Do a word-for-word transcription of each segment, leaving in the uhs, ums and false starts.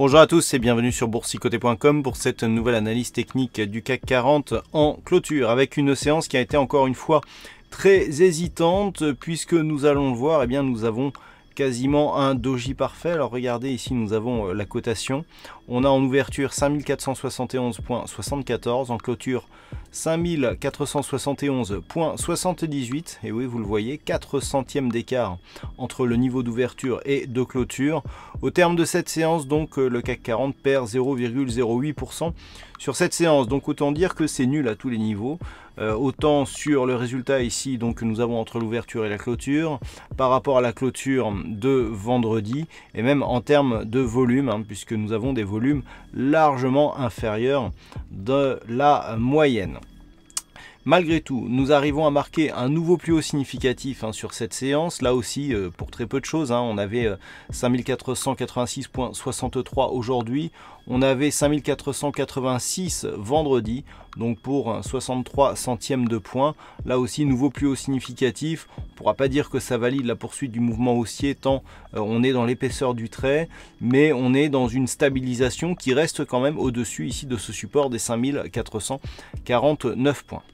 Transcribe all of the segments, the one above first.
Bonjour à tous et bienvenue sur boursicoté point com pour cette nouvelle analyse technique du C A C quarante en clôture avec une séance qui a été encore une fois très hésitante puisque nous allons le voir, eh bien nous avons quasiment un doji parfait. Alors regardez ici, nous avons la cotation. On a en ouverture cinq mille quatre cent soixante et onze virgule soixante-quatorze, en clôture cinq mille quatre cent soixante et onze virgule soixante-dix-huit. Et oui, vous le voyez, quatre centièmes d'écart entre le niveau d'ouverture et de clôture. Au terme de cette séance, donc le C A C quarante perd zéro virgule zéro huit pour cent sur cette séance. Donc autant dire que c'est nul à tous les niveaux. Euh, autant sur le résultat ici donc que nous avons entre l'ouverture et la clôture par rapport à la clôture de vendredi, et même en termes de volume, hein, puisque nous avons des volumes largement inférieurs de la moyenne. Malgré tout, nous arrivons à marquer un nouveau plus haut significatif hein, sur cette séance, là aussi euh, pour très peu de choses. Hein. On avait euh, cinq mille quatre cent quatre-vingt-six virgule soixante-trois aujourd'hui, on avait cinq mille quatre cent quatre-vingt-six vendredi, donc pour soixante-trois centièmes de point. Là aussi, nouveau plus haut significatif. On ne pourra pas dire que ça valide la poursuite du mouvement haussier tant euh, on est dans l'épaisseur du trait, mais on est dans une stabilisation qui reste quand même au-dessus ici de ce support des cinq mille quatre cent quarante-neuf points.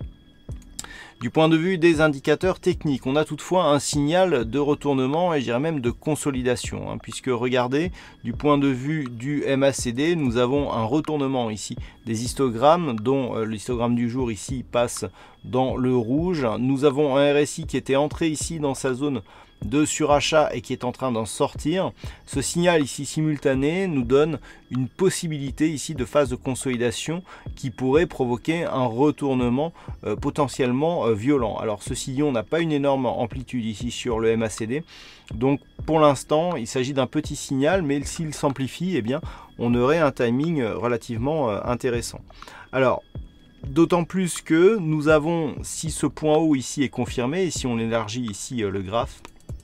Du point de vue des indicateurs techniques, on a toutefois un signal de retournement et je dirais même de consolidation, hein, puisque regardez, du point de vue du M A C D, nous avons un retournement ici des histogrammes, dont euh, l'histogramme du jour ici passe dans le rouge. Nous avons un R S I qui était entré ici dans sa zone de surachat et qui est en train d'en sortir. Ce signal ici simultané nous donne une possibilité ici de phase de consolidation qui pourrait provoquer un retournement euh, potentiellement euh, violent. Alors ce sillon n'a pas une énorme amplitude ici sur le M A C D, donc pour l'instant il s'agit d'un petit signal, mais s'il s'amplifie, eh bien on aurait un timing relativement euh, intéressant. Alors d'autant plus que nous avons, si ce point haut ici est confirmé, et si on élargit ici euh, le graphe,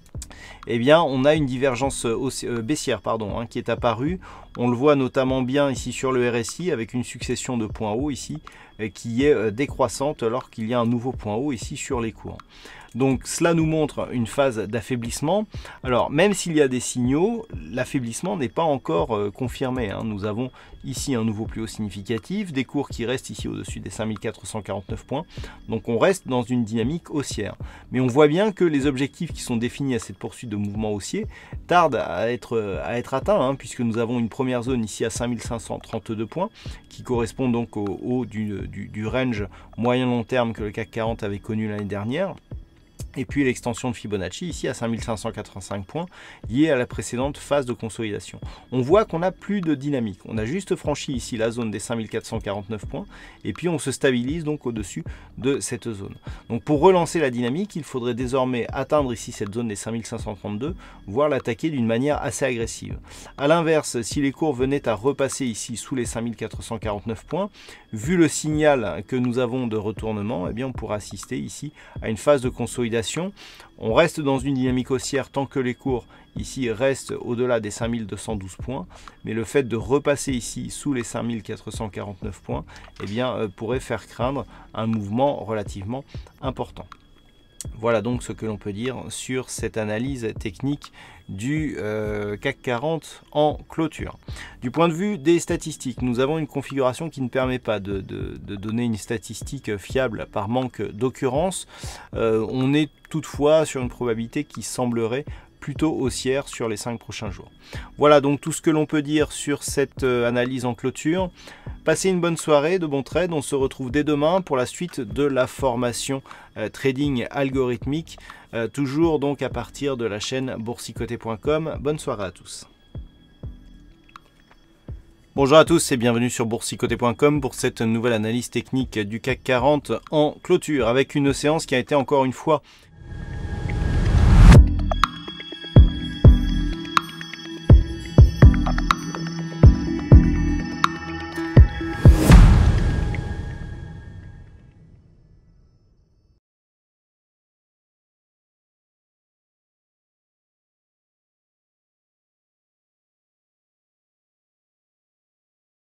eh bien on a une divergence baissière pardon, hein, qui est apparue. On le voit notamment bien ici sur le R S I avec une succession de points hauts ici qui est décroissante alors qu'il y a un nouveau point haut ici sur les cours. Donc cela nous montre une phase d'affaiblissement. Alors même s'il y a des signaux, l'affaiblissement n'est pas encore euh, confirmé. Hein. Nous avons ici un nouveau plus haut significatif, des cours qui restent ici au-dessus des cinq mille quatre cent quarante-neuf points. Donc on reste dans une dynamique haussière. Mais on voit bien que les objectifs qui sont définis à cette poursuite de mouvement haussier tardent à être, à être atteints, hein, puisque nous avons une première zone ici à cinq mille cinq cent trente-deux points qui correspond donc au haut du, du, du range moyen-long terme que le C A C quarante avait connu l'année dernière. Et puis l'extension de Fibonacci ici à cinq mille cinq cent quatre-vingt-cinq points liée à la précédente phase de consolidation. On voit qu'on n'a plus de dynamique. On a juste franchi ici la zone des cinq mille quatre cent quarante-neuf points et puis on se stabilise donc au-dessus de cette zone. Donc pour relancer la dynamique, il faudrait désormais atteindre ici cette zone des cinq mille cinq cent trente-deux, voire l'attaquer d'une manière assez agressive. A l'inverse, si les cours venaient à repasser ici sous les cinq mille quatre cent quarante-neuf points, vu le signal que nous avons de retournement, eh bien on pourra assister ici à une phase de consolidation. On reste dans une dynamique haussière tant que les cours ici restent au-delà des cinq mille deux cent douze points, mais le fait de repasser ici sous les cinq mille quatre cent quarante-neuf points, eh bien, euh, pourrait faire craindre un mouvement relativement important. Voilà donc ce que l'on peut dire sur cette analyse technique du euh, C A C quarante en clôture. Du point de vue des statistiques, nous avons une configuration qui ne permet pas de, de, de donner une statistique fiable par manque d'occurrence. Euh, on est toutefois sur une probabilité qui semblerait plutôt haussière sur les cinq prochains jours. Voilà donc tout ce que l'on peut dire sur cette euh, analyse en clôture. Passez une bonne soirée, de bons trades. On se retrouve dès demain pour la suite de la formation euh, trading algorithmique, euh, toujours donc à partir de la chaîne boursicoté point com. Bonne soirée à tous. Bonjour à tous et bienvenue sur boursicoté point com pour cette nouvelle analyse technique du C A C quarante en clôture avec une séance qui a été encore une fois